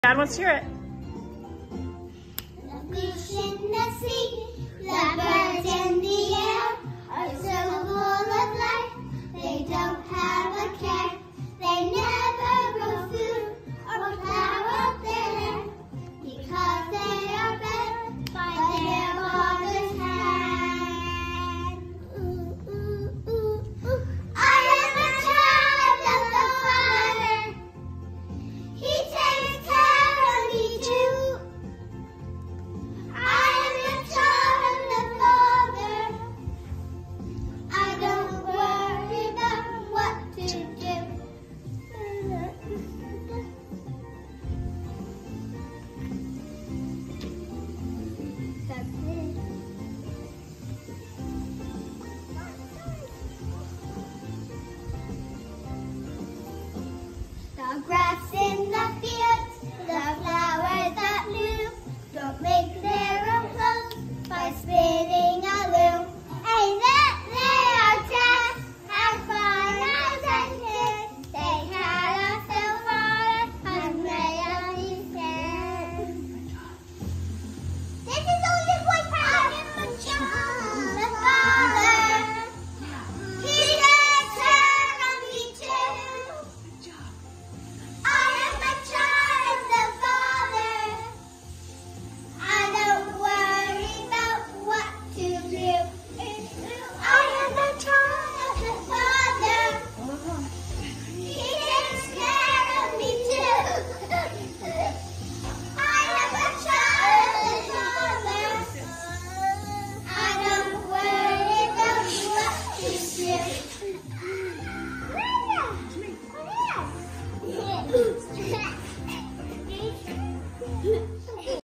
Dad wants to hear it. The fish in the sea, the birds in the air are so full of life. They don't have a care. They never grow food or flower their hair because they are fed by their father's hand. Ooh, ooh, ooh, ooh. I am a child of the Father. He takes care of me too. I am a child of the Father. I don't worry about what to do. That's it. The grass in the fields, the flowers that bloom, don't make their own clothes by spinning a loom. And that they are just as fine as I did. They had a silver and made a said. This is only one part of my child, the Father. He takes care of me too. I am a child of the Father. I don't worry about what to do. I am a child of the Father. He takes care of me too. I am a child of the Father. I don't worry about what to do. Yes.